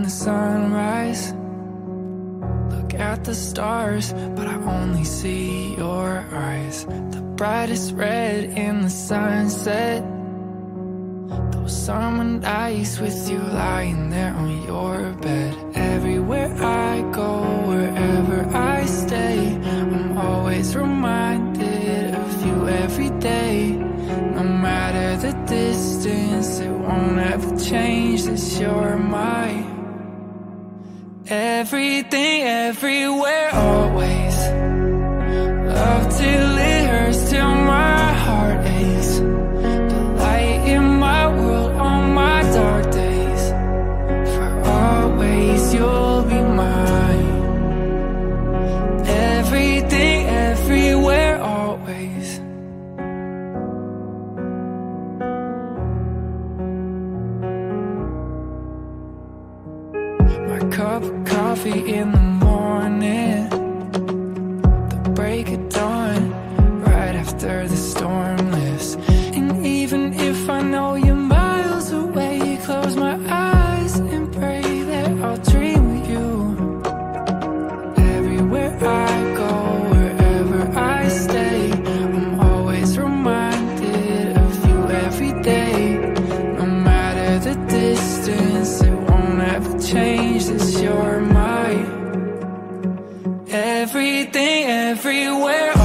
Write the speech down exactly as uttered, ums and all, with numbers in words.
the sunrise. Look at the stars, but I only see your eyes. The brightest red in the sunset. Those summer nights with you lying there on your bed. Everywhere I go, wherever I stay, I'm always reminded of you every day. No matter the distance, it won't ever change that you're my everything, everywhere, always. Love till it hurts, till my heart aches. The light in my world on my dark days. For always you'll be mine. Everything, everywhere, always. My cup of coffee in the morning, the break of dawn, right after the storm lifts. And even if I know you're miles away, close my eyes and pray that I'll dream of you. Everywhere I go, wherever I stay, I'm always reminded of you every day. No matter the distance, it won't ever change that you're my everything, everywhere,